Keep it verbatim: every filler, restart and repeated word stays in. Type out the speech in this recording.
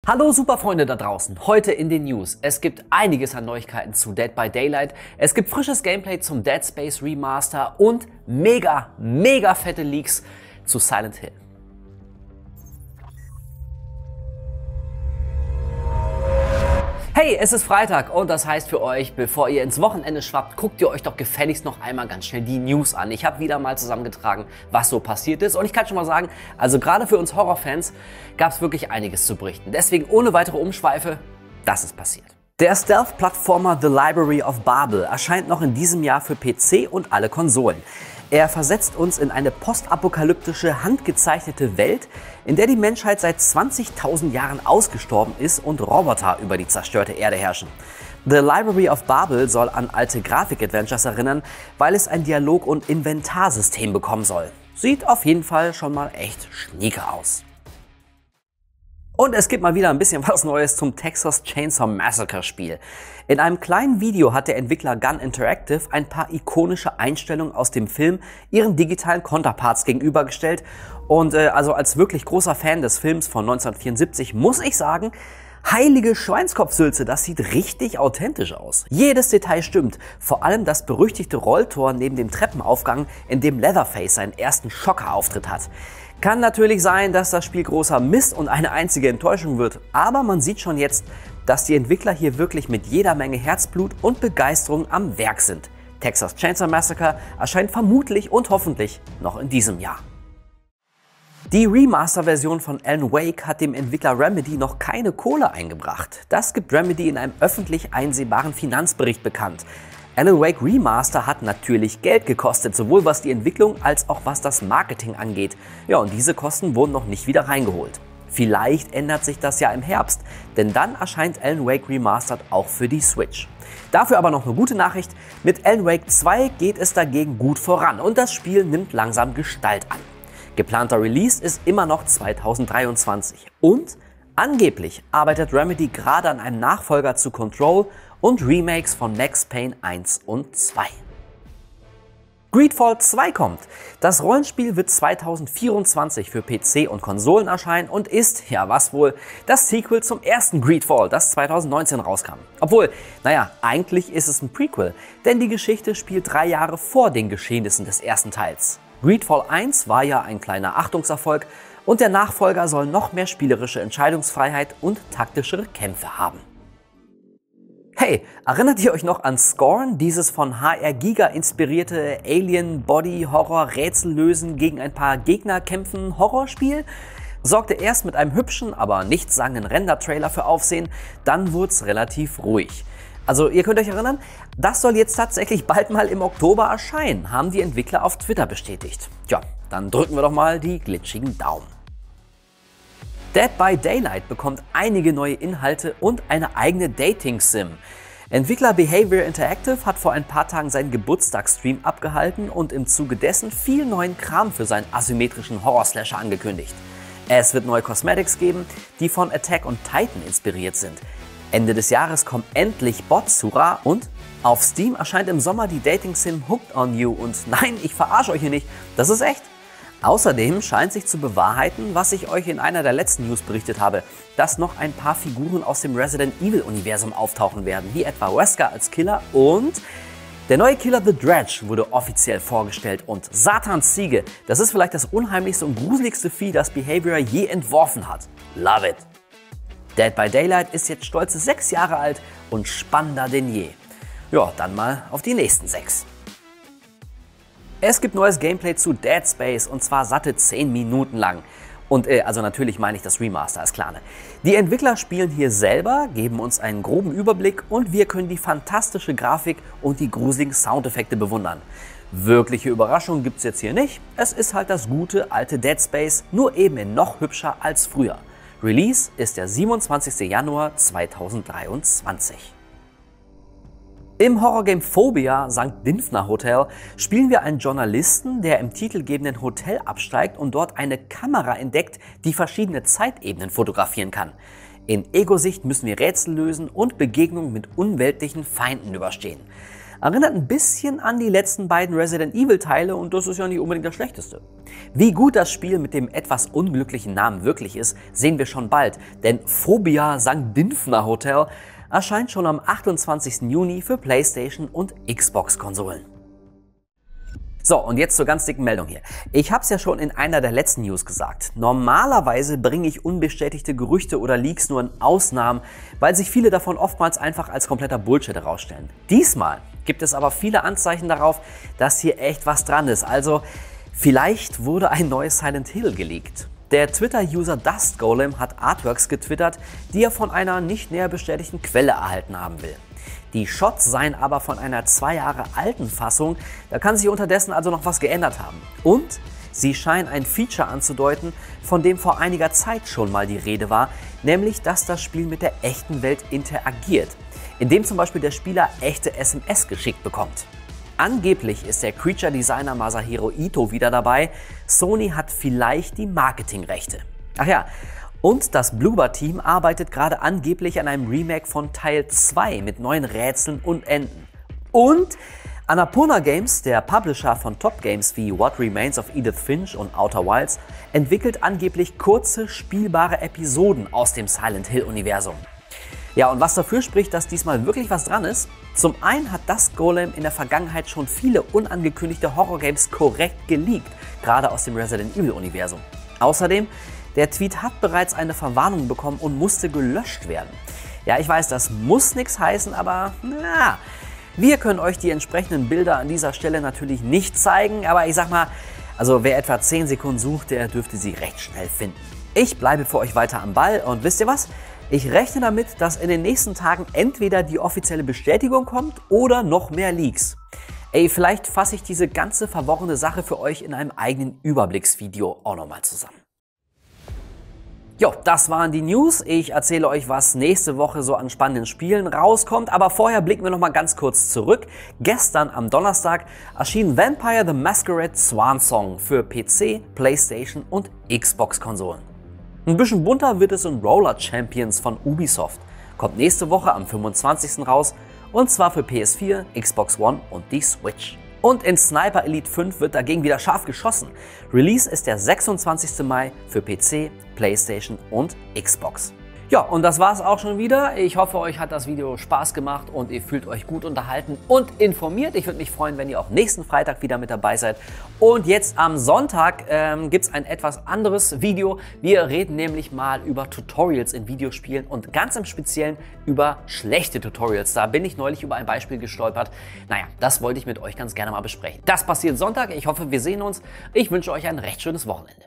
Hallo Superfreunde da draußen, heute in den News. Es gibt einiges an Neuigkeiten zu Dead by Daylight, es gibt frisches Gameplay zum Dead Space Remaster und mega, mega fette Leaks zu Silent Hill. Hey, es ist Freitag und das heißt für euch, bevor ihr ins Wochenende schwappt, guckt ihr euch doch gefälligst noch einmal ganz schnell die News an. Ich habe wieder mal zusammengetragen, was so passiert ist und ich kann schon mal sagen, also gerade für uns Horrorfans gab es wirklich einiges zu berichten. Deswegen ohne weitere Umschweife, das ist passiert. Der Stealth-Plattformer The Library of Babel erscheint noch in diesem Jahr für P C und alle Konsolen. Er versetzt uns in eine postapokalyptische, handgezeichnete Welt, in der die Menschheit seit zwanzigtausend Jahren ausgestorben ist und Roboter über die zerstörte Erde herrschen. The Library of Babel soll an alte Grafik-Adventures erinnern, weil es ein Dialog- und Inventarsystem bekommen soll. Sieht auf jeden Fall schon mal echt schnieke aus. Und es gibt mal wieder ein bisschen was Neues zum Texas Chainsaw Massacre Spiel. In einem kleinen Video hat der Entwickler Gun Interactive ein paar ikonische Einstellungen aus dem Film ihren digitalen Counterparts gegenübergestellt. Und äh, also als wirklich großer Fan des Films von neunzehnhundertvierundsiebzig muss ich sagen, heilige Schweinskopfsülze, das sieht richtig authentisch aus. Jedes Detail stimmt, vor allem das berüchtigte Rolltor neben dem Treppenaufgang, in dem Leatherface seinen ersten Schockerauftritt hat. Kann natürlich sein, dass das Spiel großer Mist und eine einzige Enttäuschung wird, aber man sieht schon jetzt, dass die Entwickler hier wirklich mit jeder Menge Herzblut und Begeisterung am Werk sind. Texas Chainsaw Massacre erscheint vermutlich und hoffentlich noch in diesem Jahr. Die Remaster-Version von Alan Wake hat dem Entwickler Remedy noch keine Kohle eingebracht. Das gibt Remedy in einem öffentlich einsehbaren Finanzbericht bekannt. Alan Wake Remaster hat natürlich Geld gekostet, sowohl was die Entwicklung als auch was das Marketing angeht. Ja, und diese Kosten wurden noch nicht wieder reingeholt. Vielleicht ändert sich das ja im Herbst, denn dann erscheint Alan Wake Remastered auch für die Switch. Dafür aber noch eine gute Nachricht, mit Alan Wake zwei geht es dagegen gut voran und das Spiel nimmt langsam Gestalt an. Geplanter Release ist immer noch zweitausenddreiundzwanzig und angeblich arbeitet Remedy gerade an einem Nachfolger zu Control und Remakes von Max Payne eins und zwei. Greedfall zwei kommt. Das Rollenspiel wird zweitausendvierundzwanzig für P C und Konsolen erscheinen und ist, ja was wohl, das Sequel zum ersten Greedfall, das zweitausendneunzehn rauskam. Obwohl, naja, eigentlich ist es ein Prequel, denn die Geschichte spielt drei Jahre vor den Geschehnissen des ersten Teils. Greedfall eins war ja ein kleiner Achtungserfolg und der Nachfolger soll noch mehr spielerische Entscheidungsfreiheit und taktischere Kämpfe haben. Hey, erinnert ihr euch noch an Scorn, dieses von H R Giga inspirierte Alien-Body-Horror-Rätsellösen gegen ein paar Gegner kämpfen Horrorspiel? Sorgte erst mit einem hübschen, aber nichtssagenden Render-Trailer für Aufsehen, dann wurde es relativ ruhig. Also ihr könnt euch erinnern, das soll jetzt tatsächlich bald mal im Oktober erscheinen, haben die Entwickler auf Twitter bestätigt. Tja, dann drücken wir doch mal die glitschigen Daumen. Dead by Daylight bekommt einige neue Inhalte und eine eigene Dating-Sim. Entwickler Behaviour Interactive hat vor ein paar Tagen seinen Geburtstagsstream abgehalten und im Zuge dessen viel neuen Kram für seinen asymmetrischen Horror-Slasher angekündigt. Es wird neue Cosmetics geben, die von Attack on Titan inspiriert sind. Ende des Jahres kommt endlich Botsura und auf Steam erscheint im Sommer die Dating-Sim Hooked on You und nein, ich verarsche euch hier nicht, das ist echt. Außerdem scheint sich zu bewahrheiten, was ich euch in einer der letzten News berichtet habe, dass noch ein paar Figuren aus dem Resident Evil Universum auftauchen werden, wie etwa Wesker als Killer und der neue Killer The Dredge wurde offiziell vorgestellt und Satans Ziege, das ist vielleicht das unheimlichste und gruseligste Vieh, das Behaviour je entworfen hat. Love it! Dead by Daylight ist jetzt stolze sechs Jahre alt und spannender denn je. Ja, dann mal auf die nächsten sechs. Es gibt neues Gameplay zu Dead Space und zwar satte zehn Minuten lang. Und äh, also natürlich meine ich das Remaster, ist klar. Ne? Die Entwickler spielen hier selber, geben uns einen groben Überblick und wir können die fantastische Grafik und die gruseligen Soundeffekte bewundern. Wirkliche Überraschungen gibt's jetzt hier nicht. Es ist halt das gute alte Dead Space, nur eben in noch hübscher als früher. Release ist der siebenundzwanzigster Januar zweitausenddreiundzwanzig. Im Horrorgame Phobia Sankt Dymphna Hotel spielen wir einen Journalisten, der im titelgebenden Hotel absteigt und dort eine Kamera entdeckt, die verschiedene Zeitebenen fotografieren kann. In Ego-Sicht müssen wir Rätsel lösen und Begegnungen mit unweltlichen Feinden überstehen. Erinnert ein bisschen an die letzten beiden Resident Evil Teile und das ist ja nicht unbedingt das Schlechteste. Wie gut das Spiel mit dem etwas unglücklichen Namen wirklich ist, sehen wir schon bald, denn Phobia Sankt Dynfner Hotel erscheint schon am achtundzwanzigsten Juni für PlayStation und Xbox-Konsolen. So, und jetzt zur ganz dicken Meldung hier. Ich habe es ja schon in einer der letzten News gesagt. Normalerweise bringe ich unbestätigte Gerüchte oder Leaks nur in Ausnahmen, weil sich viele davon oftmals einfach als kompletter Bullshit herausstellen. Diesmal gibt es aber viele Anzeichen darauf, dass hier echt was dran ist. Also, vielleicht wurde ein neues Silent Hill geleakt. Der Twitter-User Dust Golem hat Artworks getwittert, die er von einer nicht näher bestätigten Quelle erhalten haben will. Die Shots seien aber von einer zwei Jahre alten Fassung, da kann sich unterdessen also noch was geändert haben. Und sie scheinen ein Feature anzudeuten, von dem vor einiger Zeit schon mal die Rede war, nämlich dass das Spiel mit der echten Welt interagiert, indem zum Beispiel der Spieler echte S M S geschickt bekommt. Angeblich ist der Creature-Designer Masahiro Ito wieder dabei, Sony hat vielleicht die Marketingrechte. Ach ja, und das Bloober-Team arbeitet gerade angeblich an einem Remake von Teil zwei mit neuen Rätseln und Enden. Und Annapurna Games, der Publisher von Top-Games wie What Remains of Edith Finch und Outer Wilds, entwickelt angeblich kurze, spielbare Episoden aus dem Silent Hill-Universum. Ja, und was dafür spricht, dass diesmal wirklich was dran ist? Zum einen hat Dust Golem in der Vergangenheit schon viele unangekündigte Horror-Games korrekt geleakt, gerade aus dem Resident Evil-Universum. Außerdem, der Tweet hat bereits eine Verwarnung bekommen und musste gelöscht werden. Ja, ich weiß, das muss nichts heißen, aber na, wir können euch die entsprechenden Bilder an dieser Stelle natürlich nicht zeigen, aber ich sag mal, also wer etwa zehn Sekunden sucht, der dürfte sie recht schnell finden. Ich bleibe für euch weiter am Ball und wisst ihr was? Ich rechne damit, dass in den nächsten Tagen entweder die offizielle Bestätigung kommt oder noch mehr Leaks. Ey, vielleicht fasse ich diese ganze verworrene Sache für euch in einem eigenen Überblicksvideo auch nochmal zusammen. Jo, das waren die News. Ich erzähle euch, was nächste Woche so an spannenden Spielen rauskommt. Aber vorher blicken wir noch mal ganz kurz zurück. Gestern am Donnerstag erschien Vampire the Masquerade Swansong für P C, PlayStation und Xbox-Konsolen. Ein bisschen bunter wird es in Roller Champions von Ubisoft. Kommt nächste Woche am fünfundzwanzigsten raus und zwar für P S vier, Xbox One und die Switch. Und in Sniper Elite fünf wird dagegen wieder scharf geschossen. Release ist der sechsundzwanzigsten Mai für P C, PlayStation und Xbox. Ja, und das war's auch schon wieder. Ich hoffe, euch hat das Video Spaß gemacht und ihr fühlt euch gut unterhalten und informiert. Ich würde mich freuen, wenn ihr auch nächsten Freitag wieder mit dabei seid. Und jetzt am Sonntag ähm, gibt es ein etwas anderes Video. Wir reden nämlich mal über Tutorials in Videospielen und ganz im Speziellen über schlechte Tutorials. Da bin ich neulich über ein Beispiel gestolpert. Naja, das wollte ich mit euch ganz gerne mal besprechen. Das passiert Sonntag. Ich hoffe, wir sehen uns. Ich wünsche euch ein recht schönes Wochenende.